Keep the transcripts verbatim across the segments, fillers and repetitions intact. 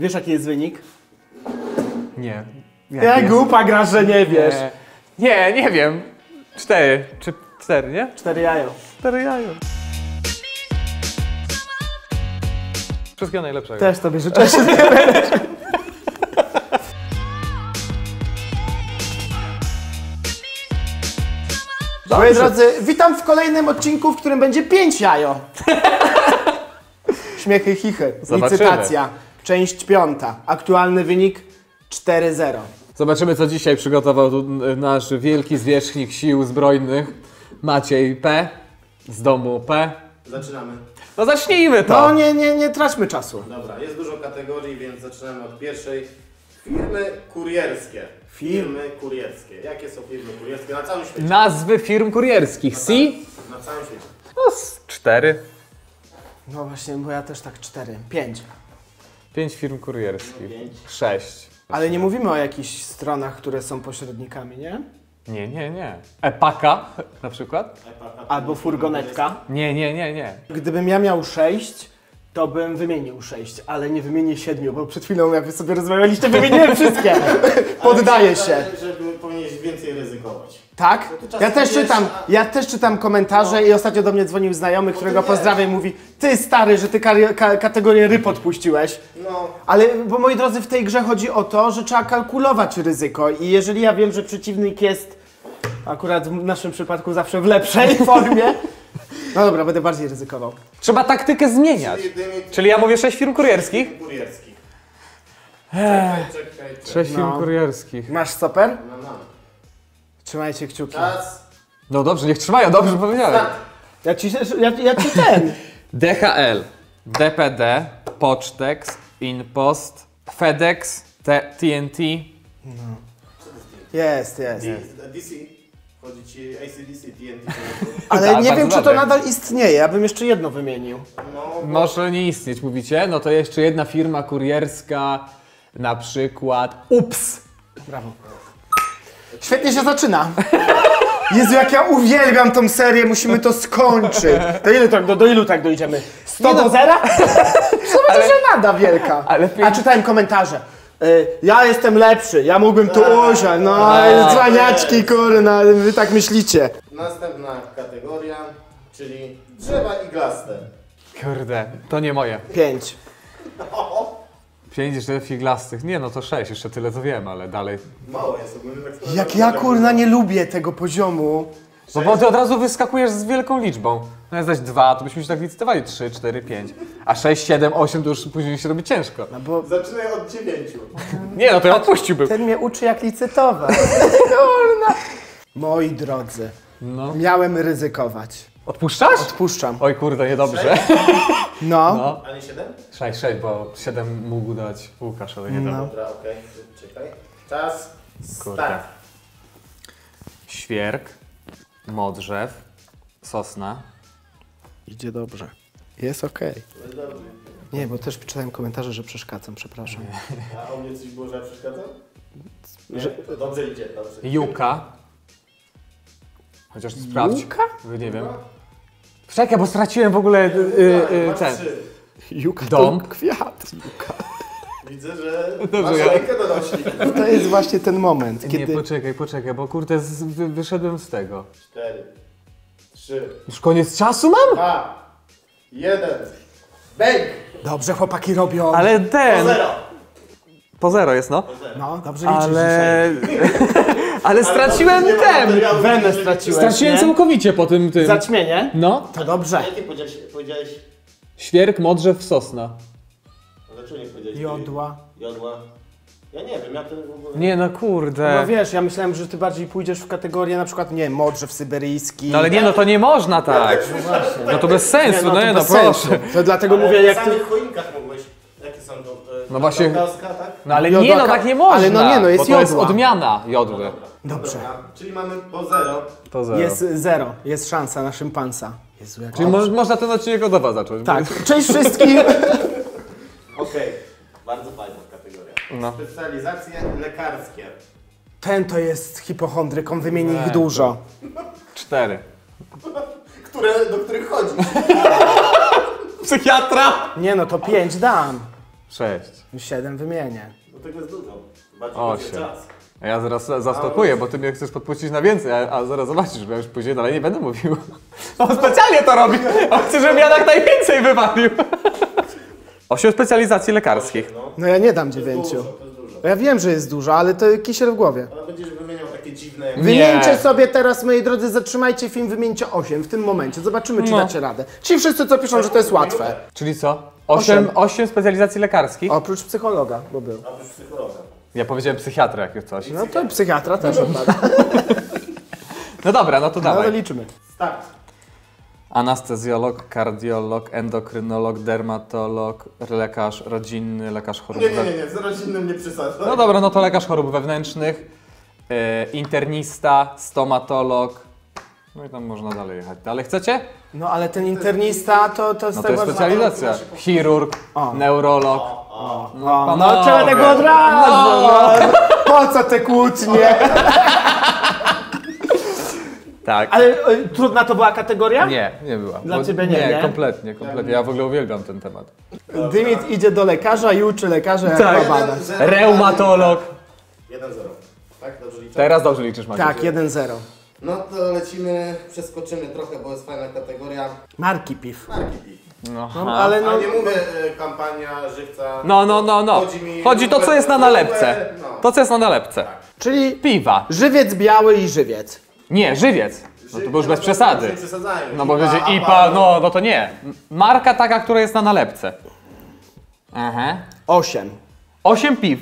Wiesz, jaki jest wynik? Nie. Jak głupa grasz, że nie wiesz. Nie, nie, nie wiem. Cztery. Czy cztery, nie? Cztery jajo. Cztery jajo. Wszystkiego najlepszego. Też tobie życzę. Moi drodzy, witam w kolejnym odcinku, w którym będzie pięć jajo. Śmiechy, chichy. Zobaczymy. Licytacja. Część piąta. Aktualny wynik cztery zero. Zobaczymy, co dzisiaj przygotował tu nasz wielki zwierzchnik sił zbrojnych, Maciej P. z domu P. Zaczynamy. No zacznijmy to! No nie, nie, nie traćmy czasu. Dobra, jest dużo kategorii, więc zaczynamy od pierwszej. Firmy kurierskie. Firmy kurierskie. Jakie są firmy kurierskie na całym świecie? Nazwy firm kurierskich. C? Na całym świecie. No z cztery. No właśnie, bo ja też tak cztery. Pięć. Pięć firm kurierskich. Pięć. Sześć. Ale nie mówimy o jakichś stronach, które są pośrednikami, nie? Nie, nie, nie. Epaka na przykład? Albo furgonetka. Nie, nie, nie, nie. Gdybym ja miał sześć, to bym wymienił sześć, ale nie wymienię siedmiu, bo przed chwilą jak wy sobie rozmawialiście, wymieniłem wszystkie. Poddaję się. Że powinieneś więcej ryzykować. Tak? No to czas Ja też wiesz, czytam, a- ja też czytam komentarze i ostatnio do mnie dzwonił znajomy, którego nie. pozdrawiam i mówi: ty stary, że ty kari- ka- kategorię ryb odpuściłeś. No, Ale, bo moi drodzy, w tej grze chodzi o to, że trzeba kalkulować ryzyko i jeżeli ja wiem, że przeciwnik jest akurat w naszym przypadku zawsze w lepszej formie, no dobra, będę bardziej ryzykował. Trzeba taktykę zmieniać. jedynie Czyli ja mówię sześć firm kurierskich? firm kurierskich. Czekaj, czekaj, czekaj. Sześć firm No. kurierskich. Masz stoper? No, no. Trzymajcie kciuki. Czas. No dobrze, niech trzymają, dobrze powiedziałem. Ja ci, ja, ja ci ten. D H L, D P D, Pocztex, Inpost, FedEx, T- T N T. Jest, jest. D C. Chodzi ci A C D C, T N T. Ale Tak, nie bardzo wiem, czy to dobre. nadal istnieje. Ja bym jeszcze jedno wymienił. No, Może nie istnieć, mówicie? No to jeszcze jedna firma kurierska, na przykład Ups. Brawo. Świetnie się zaczyna. Jezu, jak ja uwielbiam tą serię, musimy to skończyć. To ile tak, do, do ilu tak dojdziemy? sto do zera? Co będzie żenada wielka. ale A czytałem komentarze. Y, ja jestem lepszy, ja mógłbym tu usiąść. No, dzwaniaczki, kurna, wy tak myślicie. Następna kategoria, czyli drzewa iglaste. Kurde, to nie moje. Pięć. Pięć jeszcze figlastych. Nie, no to sześć, jeszcze tyle co wiem, ale dalej. Mało jest ogólnie tak. Jak ja, kurna, nie lubię tego poziomu. No bo ty od razu wyskakujesz z wielką liczbą. No jak zdać dwa, to byśmy się tak licytowali. Trzy, cztery, pięć. A sześć, siedem, osiem to już później się robi ciężko. No bo Zaczynaj od dziewięciu. Nie, no to ja odpuściłbym. ten mnie uczy, jak licytować. Kurna. Moi drodzy, No. miałem ryzykować. Odpuszczasz? Odpuszczam. Oj kurde, niedobrze. No. No. A nie siedem? sześć, sześć, bo siedem mógł dać Łukasz, ale nie No. dał. Dobra, okej. Czekaj. Czas. Kurde. Start. Świerk, modrzew, sosna. Idzie dobrze. Jest okej. To jest dobrze. Nie, bo też czytałem komentarze, że przeszkadzam, przepraszam. A u mnie coś było, że ja przeszkadzam? Nie, to dobrze idzie, dobrze. Juka. Chociaż sprawdź. Juka? Nie wiem. Czekaj, bo straciłem w ogóle y, y, Masz ten. trzy. Juka Dąb. to kwiat. Juka. Widzę, że Dobrze, masz ja- rękę donosi. To jest właśnie ten moment, Nie, kiedy... poczekaj, poczekaj, bo kurde, z, wy, wyszedłem z tego. Cztery. Trzy. Już koniec czasu mam? Dwa. Jeden. Bęk! Dobrze chłopaki robią. Ale Po ten. zero. Po zero jest, no. No, dobrze liczysz Ale. Ale straciłem nie ma ten! materiału, Wenę żeby- straciłeś, Straciłem nie? całkowicie po tym tym. Zaćmienie? No. To dobrze. Jakie powiedziałeś? Powiedziałeś... Świerk, modrzew, sosna. No dlaczego nie powiedziałeś? Jodła. Jodła. Ja nie wiem, ja to w ogóle... Nie no kurde. No wiesz, ja myślałem, że ty bardziej pójdziesz w kategorię na przykład, nie wiem, modrzew syberyjski. No ale nie no, to nie można tak. No to bez sensu, no to nie no bez proszę. sensu. To dlatego Ale mówię, w jak ty... samych choinkach mogłeś... Jakie są to... e, No właśnie- Kaukaska, tak? No ale Jodła nie no, ka- tak nie można. ale no nie, no, jest bo to jest jodła. odmiana jodły. Dobrze. Dobra, czyli mamy po zero. To zero. Jest zero. Jest szansa na szympansa. Jezu, jak Czyli mo można ten odcinek od nowa zacząć. Tak. Cześć wszystkim. Okej. Bardzo fajna kategoria. No. Specjalizacje lekarskie. Ten to jest hipochondryk, on wymieni Nie. ich dużo. Cztery. Które, do których chodzi. Psychiatra! Nie no, to pięć dam. sześć. siedem wymienię. No tego jest dużo. Bardziej Osiem. będzie czas. A ja zaraz zastopuję, bo ty mnie chcesz podpuścić na więcej, a, a zaraz zobaczysz, bo ja już później dalej nie będę mówił. On specjalnie to robi. On chce, żebym ja tak najwięcej wywalił. Osiem specjalizacji lekarskich. No, No ja nie dam to jest dziewięciu. dużo, to jest dużo. Ja wiem, że jest dużo, ale to kisiel w głowie. Ale będziesz wymieniał takie dziwne... jak- Wymieńcie sobie teraz, moi drodzy, zatrzymajcie film, wymieńcie osiem w tym momencie. Zobaczymy, czy No. dacie radę. Ci wszyscy, co piszą, że to jest łatwe. Czyli co? Osiem, Osiem. osiem specjalizacji lekarskich? Oprócz psychologa, bo był. Oprócz psychologa. Ja powiedziałem psychiatra jakieś coś. No to psychiatra też odpada. No dobra, no to No to dawaj. liczymy. Start. Anestezjolog, kardiolog, endokrynolog, dermatolog, lekarz rodzinny, lekarz chorób Nie, nie, wewnętrznych. nie, nie, z rodzinnym nie przesadzaj. No dobra, no to lekarz chorób wewnętrznych, e, internista, stomatolog. No i tam można dalej jechać. Ale chcecie? No ale ten internista to, to jest No to tak jest bardzo- specjalizacja. Chirurg, O. neurolog. O, no panowie. trzeba tego od razu. No. Po co te kłótnie? Tak. Ale y, trudna to była kategoria? Nie, nie była. Dla Bo- ciebie nie, nie? kompletnie, kompletnie. Ja w ogóle uwielbiam ten temat. Dymit idzie do lekarza i uczy lekarza jak Tak. ma badać. Reumatolog. jeden zero. Tak, dobrze liczę? Teraz dobrze liczysz, Maciek. Tak, jeden zero. No to lecimy, przeskoczymy trochę, bo jest fajna kategoria. Marki piw. Marki piw. No, No, ale no, A nie mówię e, kampania, żywca. no, no, no. no. Chodzi mi- Chodzi to, co jest na nalepce. No. To, co jest na nalepce. czyli Piwa. żywiec biały i żywiec. Nie, żywiec. No to już bez Nie przesady. przesadzają. No bo I P A, będzie A I P P A, A, no, no to nie. M- Marka taka, która jest na nalepce. Aha. Osiem. Osiem piw.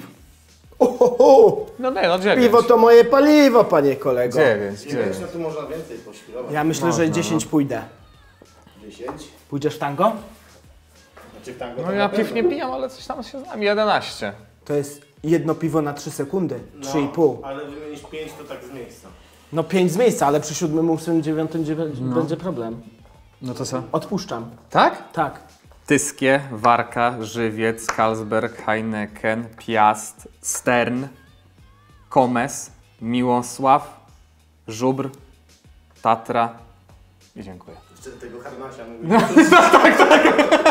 Ohoho. No nie, no dziewięć. Piwo to moje paliwo, panie kolego. Dziewięć, dziewięć, dziewięć. no tu można więcej poświrować. Ja myślę, że dziesięć pójdę. dziesięć. Pójdziesz w tango? Znaczy w tango No to ja na piw pewno. nie pijam, ale coś tam się znam. jedenaście. To jest jedno piwo na trzy sekundy. No, Trzy i pół. ale wymienisz pięć to tak z miejsca. No pięć z miejsca, ale przy siódmym, ósmym, dziewiątym dziewię- będzie problem. No to co? Odpuszczam. Tak? Tak. Tyskie, Warka, Żywiec, Carlsberg, Heineken, Piast, Stern, Komes, Miłosław, Żubr, Tatra i dziękuję. Jeszcze tego harnasia mówiłem. tak, tak.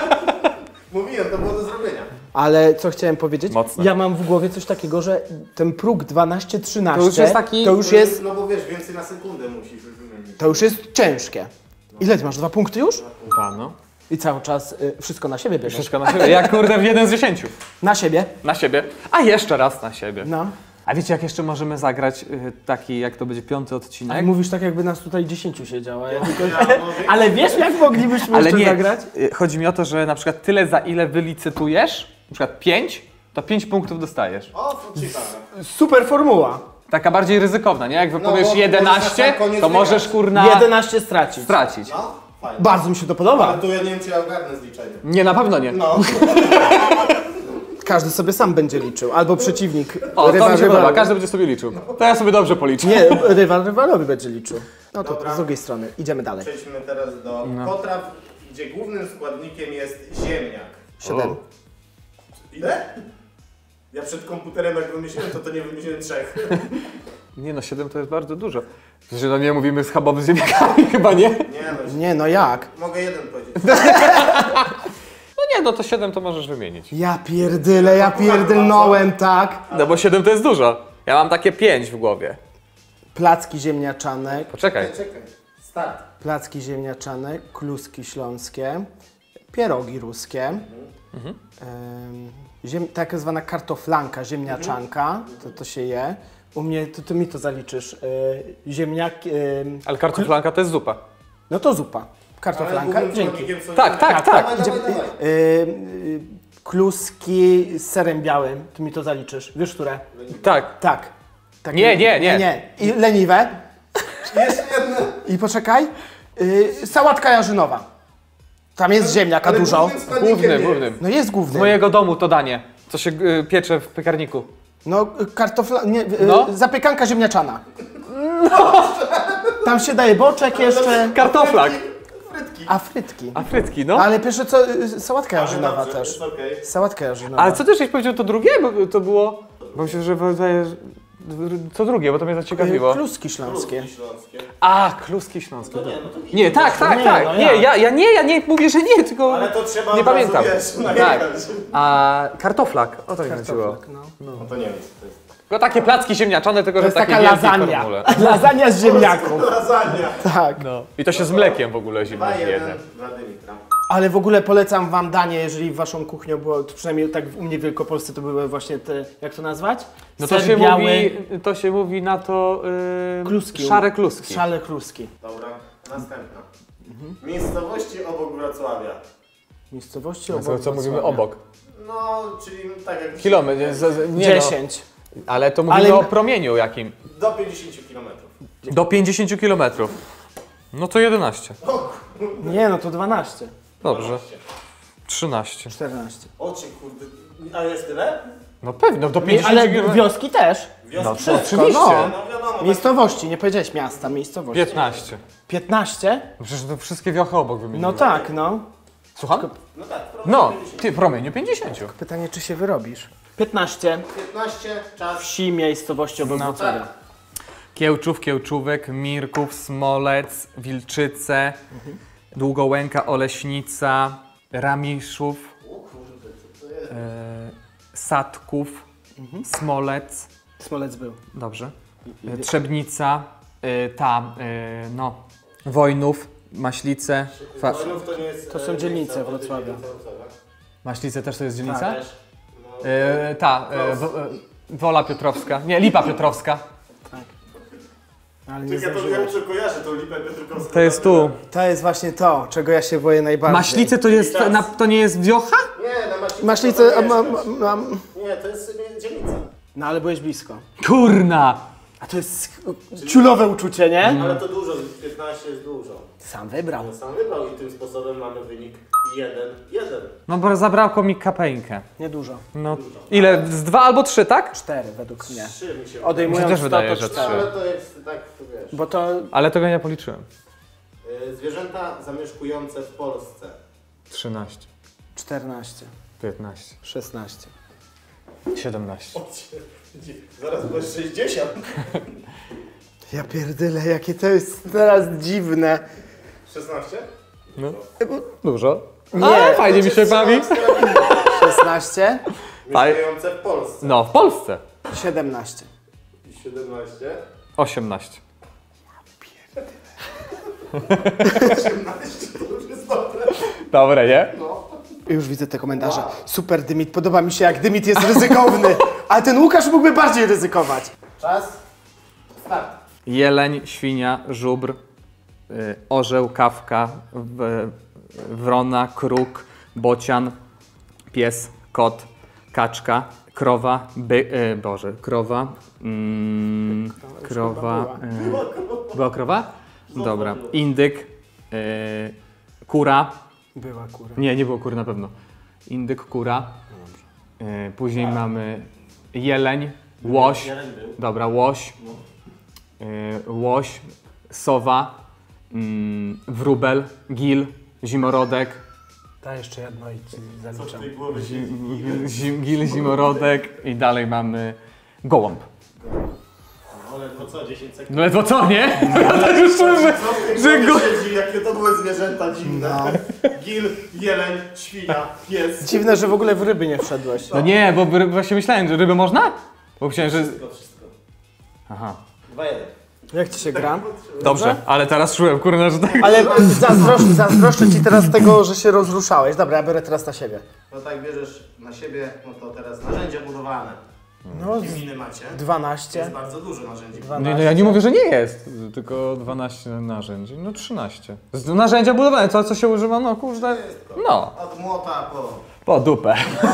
Mówiłem, to było do zrobienia. Ale co chciałem powiedzieć? Mocne. Ja mam w głowie coś takiego, że ten próg dwanaście trzynaście To już jest taki- to już jest, No bo wiesz, więcej na sekundę musisz wymienić. to już jest ciężkie. Ile ty masz? Dwa punkty już? Ta, no. I cały czas y, wszystko na siebie bierzesz. Wszystko na siebie. Jak kurde w jeden z dziesięciu. Na siebie? Na siebie. A jeszcze raz na siebie. No. A wiecie, jak jeszcze możemy zagrać y, taki, jak to będzie piąty odcinek? Ale mówisz tak, jakby nas tutaj dziesięciu siedziało. Ja tylko... Ja, no, wie- Ale wiesz, jak moglibyśmy Ale jeszcze nie, zagrać? y, chodzi mi o to, że na przykład tyle, za ile wylicytujesz, na przykład pięć, to pięć punktów dostajesz. O, to ciekawe. Super formuła. Taka bardziej ryzykowna, nie? Jak No, wypowiesz bo możesz jedenaście, na sam koniec to możesz wygrać. kurna jedenaście stracić. stracić. No, fajnie. Bardzo mi się to podoba. Ale tu ja nie wiem, czy ja ogarnę zliczenie. Nie, na pewno nie. No. Każdy sobie sam będzie liczył. Albo przeciwnik. O, to mi się podoba, rywal. każdy będzie sobie liczył. To ja sobie dobrze policzę. Nie, rywal rywalowi będzie liczył. No to Dobra. z drugiej strony. Idziemy dalej. Przejdźmy teraz do potraw, gdzie głównym składnikiem jest ziemniak. Siedem. Ile? Ja przed komputerem jak wymyśliłem, to to nie wymyśliłem trzech. Nie no, siedem to jest bardzo dużo. Że no nie mówimy schabowy z ziemniakami chyba, nie? Nie no, Nie, no jak? mogę jeden powiedzieć. No nie, no to siedem to możesz wymienić. Ja pierdylę, ja pierdylnąłem, tak. No bo siedem to jest dużo. Ja mam takie pięć w głowie. Placki ziemniaczane, Poczekaj. Czekaj, start. placki ziemniaczane, kluski śląskie, pierogi ruskie, Mhm. em, ziem, tak zwana kartoflanka, ziemniaczanka, to, to się je. U mnie, to ty mi to zaliczysz, y, ziemniak, ym, Ale kartoflanka to jest zupa. no to zupa, Ale kartoflanka, głównym dzięki. składnikiem są Tak, tak, ziemniaki. tak. Dawaj, dawaj, dawaj. Y, y, kluski z serem białym, ty mi to zaliczysz, wiesz które? Tak. Tak. Takie- Nie, nie, nie. nie. I leniwe. Jeszcze jedno. I poczekaj, y, sałatka jarzynowa. Tam jest ziemniaka Ale dużo. głównym składnikiem Główny, jest. główny. No jest Z główny. mojego domu to danie, co się y, piecze w piekarniku. No y, kartofla, nie, y, No. zapiekanka ziemniaczana. Tam się daje boczek jeszcze, Kartoflak. a frytki. A frytki, no. Ale pierwsze co, y, sałatka jarzynowa Dobrze, też. jest okej. Sałatka jarzynowa. Ale co też żeś powiedział to drugie? Bo to było... Bo myślę, że wydaje co drugie, bo to mnie zaciekawiło. Kluski śląskie. Kluski śląskie. A, kluski śląskie. No nie, no to nie. Nie, tak, tak, Nie, tak. no Nie, jak? ja, ja nie, ja nie mówię, że nie, tylko Ale to trzeba nie od razu, pamiętam. wiesz, Tak. najechać. A kartoflak, o to mi chodziło. Kartoflak, no. No to nie wiem, co to jest. Tylko takie placki ziemniaczane, tylko To że jest w takiej taka wielkiej lasagna. formule. Lasagna z ziemniaków. Lasagna. Tak. No. I to się z mlekiem w ogóle dwa zimno jeden jedzie. dla Dymitra. Ale w ogóle polecam wam danie, jeżeli waszą kuchnią było, to przynajmniej tak u mnie w Wielkopolsce to były właśnie te, jak to nazwać? No to Ser się, biały, mówi, to się mówi na to yy, Kluski. szare kluski. Szale kluski. Dobra, następna. Miejscowości obok Wrocławia. Miejscowości Co, obok co mówimy Wrocławia. obok? No, czyli tak jak... Kilometr, nie, z- z- nie no. dziesięć. Ale to mówimy Ale- o promieniu jakim. Do pięćdziesięciu kilometrów. Do pięćdziesięciu kilometrów. No to jedenaście. Nie, no to dwanaście. Dobrze. trzynaście. czternaście. Oczy, kurde. A jest tyle? No pewnie, no do Mi- pięćdziesięciu Ale kilometrów. wioski też. Wioski No, też. to oczywiście. No. No wiadomo. Miejscowości, nie powiedziałeś miasta, miejscowości. piętnaście. piętnaście? No przecież to wszystkie wiochy obok wymieniłem. No tak, no. Słucham? No tak, No, ty promieniu pięćdziesięciu. Pytanie, czy się wyrobisz? piętnaście. piętnaście, czas. Wsi, miejscowości obok No Wrocławia. Tak. Kiełczów, Kiełczówek, Mirków, Smolec, Wilczyce, Długołęka, Oleśnica, Ramiszów, O kurde, co to jest? e, Sadków, Smolec, Smolec był. dobrze, e, Trzebnica, e, ta, e, no, Wojnów, Maślice, fa- Wojnów to nie jest... To są e, dzielnice miejsce, Wrocławia. dzielnice Wrocławia. Maślice też to jest dzielnica? Tak. Też. No, E, ta, e, wo, e, Wola Piotrowska, nie, Lipa Piotrowska. Tak. Ale nie Czekaj, to zdążyłem. ja muszę kojarzę tą lipę Piotrkowską. To jest tu. To jest właśnie to, czego ja się boję najbardziej. Maślice to jest, na, to nie jest wiocha? Nie, na Maślicy. Maślice, to a, nie ma, jest. ma, ma, Nie, to jest nie, dzielnica. no ale byłeś blisko. Kurna! A to jest ciulowe uczucie, nie? Ale to dużo, piętnaście jest dużo. Sam wybrał. Ja sam wybrał i tym sposobem mamy wynik jeden jeden. No bo zabrakło mi kapeńkę. Niedużo. No, ile? Z dwa albo trzy, tak? Cztery według mnie. Trzy mi się Odejmując Mi się też sto, wydaje, to że cztery. trzy. Ale to jest tak, to wiesz. Bo to Ale tego nie policzyłem. Y, Zwierzęta zamieszkujące w Polsce. trzynaście, czternaście, piętnaście, szesnaście. siedemnaście. Zaraz będzie sześćdziesiąt. Ja pierdyle, jakie to jest teraz dziwne. szesnaście? No. Dużo. Nie. Ale fajnie mi się bawi. szesnaście, Mieszkające w Polsce. No, w Polsce. siedemnaście. I siedemnaście. osiemnaście. osiemnaście to już jest dobre. Dobre, nie? No. Już widzę te komentarze. Super Dymit, podoba mi się jak Dymit jest ryzykowny. Ale ten Łukasz mógłby bardziej ryzykować. Czas. Start. Jeleń, świnia, żubr, y, orzeł, kawka, w, wrona, kruk, bocian, pies, kot, kaczka, krowa, by, y, boże, krowa, mm, krowa, y, była krowa? Dobra, indyk, y, kura, Była kura. nie, nie było kury na pewno, indyk, kura, y, później mamy jeleń, łoś, Jeden był. dobra, łoś, y, łoś, sowa, mm, wróbel, gil, zimorodek, Ta jeszcze jedno i ci Co w zaliczam. tej głowie się... zim, gil, zimorodek i dalej mamy gołąb. No ledwo co, dziesięć sekund. No ledwo co, nie? Ja tak już czułem, że, Co w że tej go... głowie siedzi, jakie to były zwierzęta dziwne. No. Gil, jeleń, świnia, pies. Dziwne, że w ogóle w ryby nie wszedłeś. No nie, bo ry- właśnie myślałem, że ryby można? Bo myślałem, że... Wszystko, wszystko. Aha. dwa jeden. Jak ci się gra? Dobrze, ale teraz czułem, kurna, że tak... Ale zazdrosz, zazdroszczę ci teraz tego, że się rozruszałeś. Dobra, ja biorę teraz na siebie. No tak bierzesz na siebie, no to teraz narzędzia budowlane. No, Jakie miny macie? dwanaście. Jest bardzo dużo narzędzi. Nie, no ja nie mówię, że nie jest, tylko dwanaście narzędzi, no trzynaście. Z narzędzia budowane, co, co się używa, no kurde, no, Od młota po... po dupę.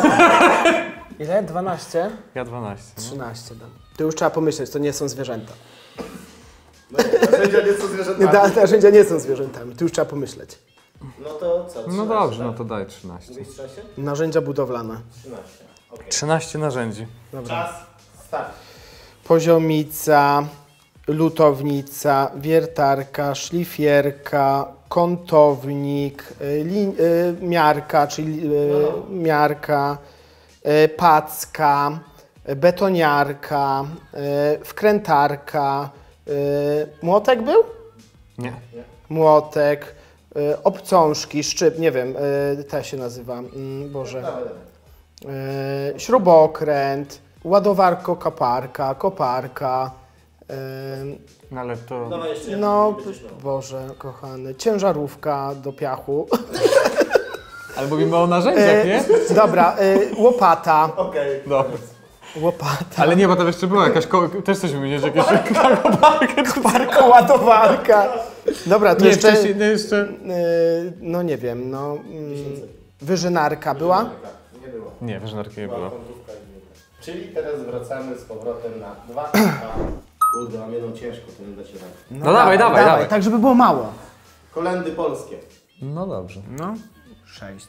Ile? dwanaście? Ja dwanaście. No. trzynaście dam. To już trzeba pomyśleć, to nie są zwierzęta. No, narzędzia nie są Nie, zwierzętami. da, narzędzia nie są zwierzętami, tu już trzeba pomyśleć. No to co? No dobrze, no to daj trzynaście. trzynaście? Narzędzia budowlane. trzynaście. Okay. trzynaście narzędzi. Dobra. Czas. Start. Poziomica, lutownica, wiertarka, szlifierka, kątownik, y, li, y, miarka, czyli y, miarka, y, packa, betoniarka, y, wkrętarka, y, młotek był? Nie. Młotek, y, obcążki, szczyp, nie wiem, y, ta się nazywa, y, Boże. Y, śrubokręt, ładowarko, koparka, koparka. y, No ale to... Dawaj jeszcze jeden, No, nie będziesz miał. Boże, kochany, ciężarówka do piachu. Ale mówimy o narzędziach, nie? Y, dobra, y, łopata, Okej. Dobra. łopata, Ale nie, bo tam jeszcze była jakaś... Ko- też coś wymieniać, jakieś... koparka, ładowarka. Dobra, to Nie, jeszcze, wcześniej, nie, jeszcze... y, no nie wiem, no, mm, wyżynarka była? Tak, nie było. Nie, wyżynarki nie Była było. kątówka i nie było. Czyli teraz wracamy z powrotem na dwa. Kurde, mam jedną ciężką, to nie da się tak. No dawaj, dawaj, dawaj. tak żeby było mało. Kolendy polskie. No dobrze. No, sześć.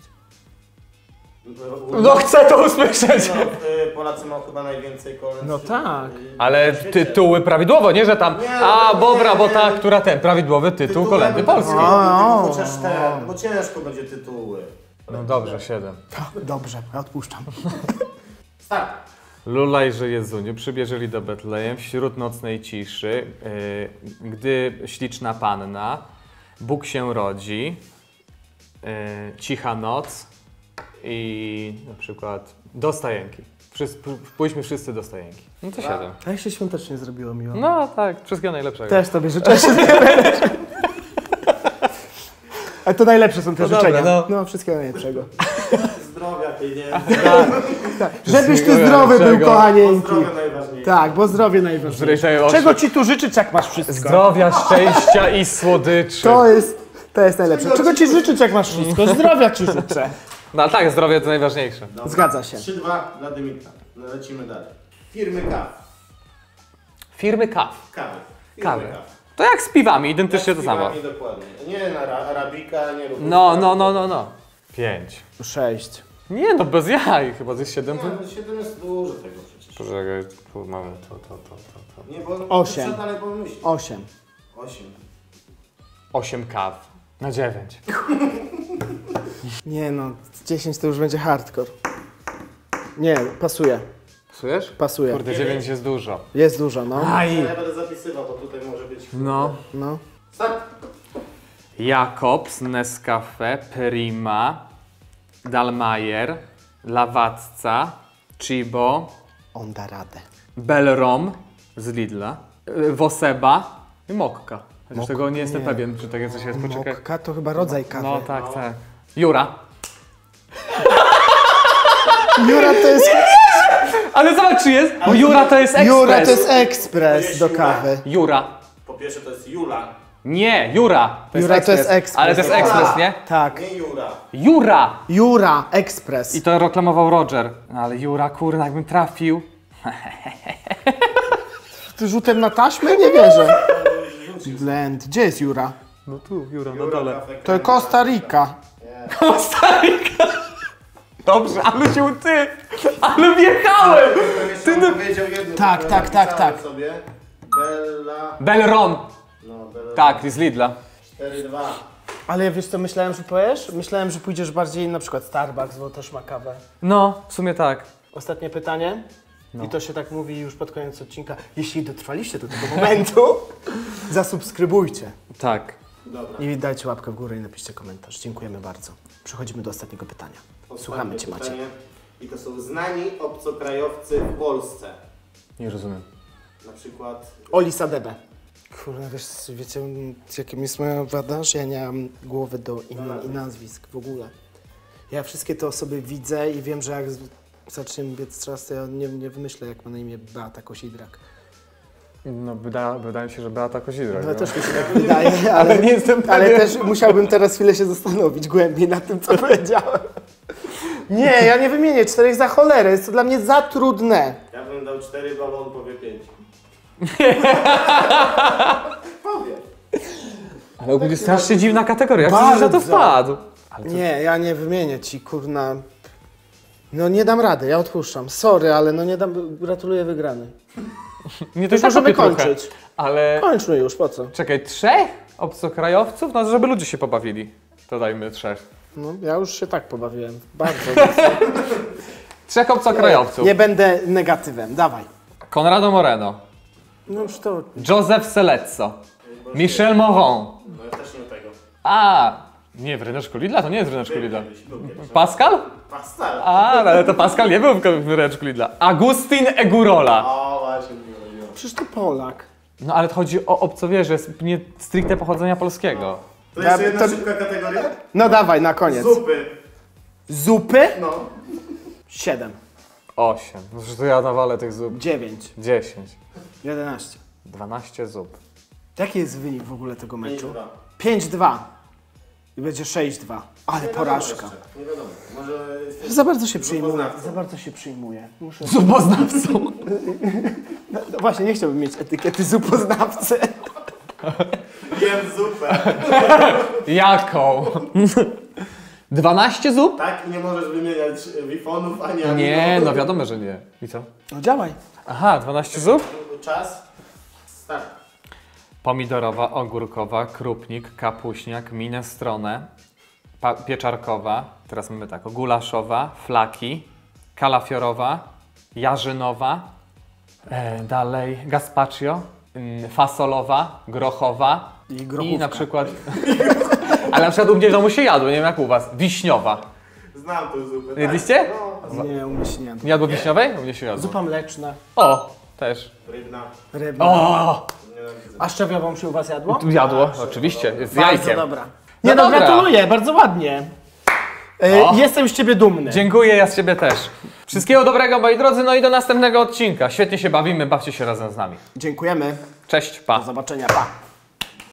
No chcę to usłyszeć! No, y, Polacy mają chyba najwięcej kolęd. No tak. y, Ale na świecie. tytuły prawidłowo, nie, że tam... Nie, A, no, Bobra, nie, bo nie. ta, która ten, prawidłowy tytuł Tytuły Kolendy będą Polskie. O, tylko Chociaż ten, bo ciężko będzie tytuły. No dobrze, siedem. Dobrze, ja odpuszczam. Start. Lulaj, że Jezuniu przybierzeli do Betlejem wśród nocnej ciszy, yy, gdy śliczna panna, Bóg się rodzi, yy, cicha noc i na przykład do stajenki. Wszyscy, pójdźmy wszyscy do stajenki. No to siedem. A jak się świątecznie zrobiło, miło. No tak, wszystkiego najlepszego. Też tobie życzę się. Ale to najlepsze są te No życzenia. dobra, no. no, wszystkiego najlepszego. Zdrowia, pieniędzy. Tak. Żebyś ty Wszystkiego zdrowy był, najlepszego. Bo kochanieńki. zdrowie najważniejsze. Tak, bo zdrowie najważniejsze. Zdrej oczy. Czego ci tu życzyć, jak masz wszystko? Zdrowia, szczęścia i słodyczy. To jest, to jest najlepsze. Czego ci życzyć, jak masz wszystko? Zdrowia ci życzę. No tak, zdrowie to najważniejsze. Dobra. Zgadza się. trzy dwa dla Dymitra. No, lecimy dalej. Firmy kaw. Firmy kaw. Kawy. Firmy Kawy. kaw. To jak z piwami, identycznie to Z samo. piwami dokładnie. Nie na ra- arabika, nie robusta. No, no, no, no, no. Pięć. Sześć. Nie no, bez jaj, chyba ze siedem. Nie, no, siedem jest dużo tego przecież. Poczekaj, tu mamy to, to, to, to, to. Nie, bo Osiem. trzeba dalej pomyśleć. Osiem. Osiem. Osiem kaw. Na dziewięć. Nie no, dziesięć to już będzie hardcore. Nie, pasuje. Pasujesz? Pasuje. Kurde, dziewięć jest dużo. Jest dużo, no. Aj. Ja będę zapisywał, bo tutaj może być... No. No. Start. Jakobs, Nescafe, Prima, Dalmayer, Lawatca, Chibo, On da radę. Belrom z Lidla, y, Woseba i Mokka. Chociaż Mok- tego nie jestem nie. pewien, czy takie coś jest. Poczekaj. Mokka to chyba rodzaj kawy. No tak, tak. Jura. Jura to jest, Ale zobacz, czy jest, bo Jura to jest ekspres. Jura to jest ekspres Jest do Jura. kawy. Jura. Po pierwsze to jest Jula. Nie, Jura. To Jura to jest ekspres. Ale to jest Jura. ekspres, nie? Tak. Nie Jura. Jura. Jura, ekspres. I to reklamował Roger. No ale Jura, kurna, jakbym trafił. Ty rzutem na taśmę? Nie wierzę. Blend. Gdzie jest Jura? No tu, Jura, na Jura, dole. kafe, To Costa Rica. Costa Rica. Dobrze, ale się ty, ale wjechałem. Ty no... powiedział jedno, Tak, to tak, tak, napisałem tak. sobie. Bella... Belrom. No, Bella... Tak, z Lidla. cztery dwa. Ale wiesz co myślałem, że powiesz? Myślałem, że pójdziesz bardziej na przykład Starbucks, bo też ma kawę. No, w sumie tak. Ostatnie pytanie. I to się tak mówi już pod koniec odcinka. Jeśli dotrwaliście do tego momentu, zasubskrybujcie. Tak. Dobra. I dajcie łapkę w górę i napiszcie komentarz. Dziękujemy bardzo. Przechodzimy do ostatniego pytania. Słuchamy Cię, Ostatnie Maciek. pytanie. I to są znani obcokrajowcy w Polsce. Nie rozumiem. Na przykład... Oli Sadebe. Kurwa, wiesz, wiecie, jakim jest moja wada, że ja nie mam głowy do imion i nazwisk w ogóle. Ja wszystkie te osoby widzę i wiem, że jak z- zaczniemy biec czas, to ja nie, nie wymyślę, jak ma na imię Beata Kosidrak. No, wyda, wydaje mi się, że Beata Kozidrak. No też mi się tak wydaje, ale, nie jestem ale pewien. też musiałbym teraz chwilę się zastanowić głębiej nad tym, co powiedziałem. Nie, ja nie wymienię czterech za cholerę, jest to dla mnie za trudne. Ja bym dał cztery, bo on powie pięć. Powie. Ale ogólnie strasznie dziwna kategoria. Jak Bardzo. ktoś na to wpadł? Ale to... Nie, ja nie wymienię ci, kurna. No nie dam rady, ja odpuszczam. Sorry, ale no nie dam, gratuluję wygrany. Nie, to Już jest możemy tak trochę. kończyć. Ale... Kończmy już, po co? Czekaj, trzech obcokrajowców? No, żeby ludzie się pobawili. To dajmy trzech. No, ja już się tak pobawiłem. Bardzo mocno. Trzech obcokrajowców. Nie będę negatywem, dawaj. Conrado Moreno, No już to... Joseph Selezzo, Michel Moron. No ja też nie do tego. A, nie, w ryneczku Lidla? To nie jest w ryneczku Lidla. Kiedyś, był kiedyś. Pascal? Pastel. A, ale to Pascal nie był w ryneczku Lidla. Agustin Egurola. O, właśnie mi chodziło. Przecież to Polak. No ale to chodzi o obcowieże, nie stricte pochodzenia polskiego. To jeszcze Ja- jedna to- szybka kategoria? No dawaj, na koniec. Zupy. Zupy? No. Siedem. Osiem. No że to ja nawalę tych zup. Dziewięć. Dziesięć. Jedenaście. Dwanaście zup. Jaki jest wynik w ogóle tego pięć meczu? dwa. pięć dwa. I będzie sześć dwa. Ale porażka. Nie wiadomo. Może... jesteś Za bardzo się przyjmuje. zupoznawcą. Za bardzo się przyjmuje. Muszę... Zupoznawcą. No, no właśnie, nie chciałbym mieć etykiety zupoznawcy. Jem zupę. Jaką? Dwanaście zup? Tak? I nie możesz wymieniać wifonów ani Nie, ani- no wiadomo, że nie. I co? No działaj. Aha, dwanaście zup? Czas. Start. Pomidorowa, ogórkowa, krupnik, kapuśniak, minestrone, pa- pieczarkowa, teraz mamy tak, gulaszowa, flaki, kalafiorowa, jarzynowa, e, dalej gazpacho, mm, fasolowa, grochowa I i grochówka. na przykład, ale na przykład u mnie w domu się jadło, nie wiem jak u was, wiśniowa. Znam tą zupę. tak. Jedliście? No. Nie, u mnie się nie jadło. Nie jadło wiśniowej? U mnie się jadło. Zupa mleczna, O, też. Rybna. rybna. O, Nienawidzę. A szczawiową się u was jadło? jadło, oczywiście, z Bardzo jajkiem. dobra. No Nie no, dobra. gratuluję, bardzo ładnie. E, O. Jestem z ciebie dumny. Dziękuję, ja z ciebie też. Wszystkiego dobrego, moi drodzy, no i do następnego odcinka. Świetnie się bawimy, bawcie się razem z nami. Dziękujemy. Cześć, pa. Do zobaczenia, pa.